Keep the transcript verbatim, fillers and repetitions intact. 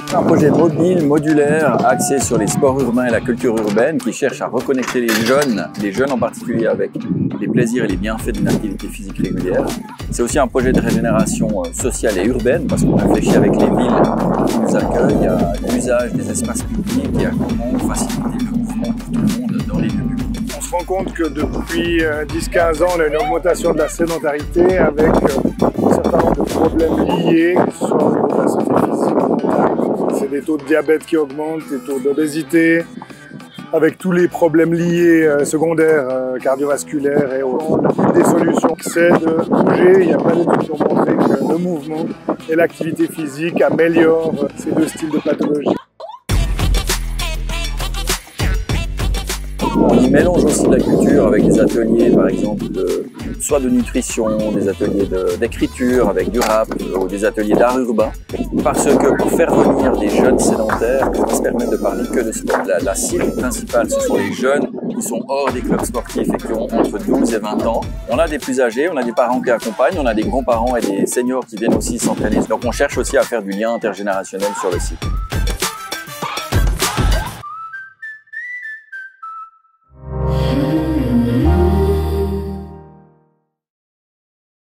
Un projet mobile, modulaire, axé sur les sports urbains et la culture urbaine, qui cherche à reconnecter les jeunes, les jeunes en particulier, avec les plaisirs et les bienfaits d'une activité physique régulière. C'est aussi un projet de régénération sociale et urbaine, parce qu'on réfléchit avec les villes qui nous accueillent à l'usage des espaces publics et à comment faciliter le mouvement pour tout le monde dans les lieux publics. On se rend compte que depuis dix à quinze ans, on a une augmentation de la sédentarité avec un certain nombre de problèmes liés, que ce soit au niveau de la santé physique ou mentale. C'est des taux de diabète qui augmentent, des taux d'obésité, avec tous les problèmes liés euh, secondaires, euh, cardiovasculaires et autres. Une des solutions, c'est de bouger. Il y a plein d'études qui ont montré que le mouvement et l'activité physique améliorent ces deux styles de pathologie. On y mélange aussi de la culture avec des ateliers, par exemple, de, soit de nutrition, des ateliers d'écriture avec du rap, ou des ateliers d'art urbain. Parce que pour faire venir des jeunes sédentaires, on va se permettre de parler que de sport. La, la cible principale, ce sont les jeunes qui sont hors des clubs sportifs et qui ont entre douze et vingt ans. On a des plus âgés, on a des parents qui accompagnent, on a des grands-parents et des seniors qui viennent aussi s'entraîner. Donc on cherche aussi à faire du lien intergénérationnel sur le site.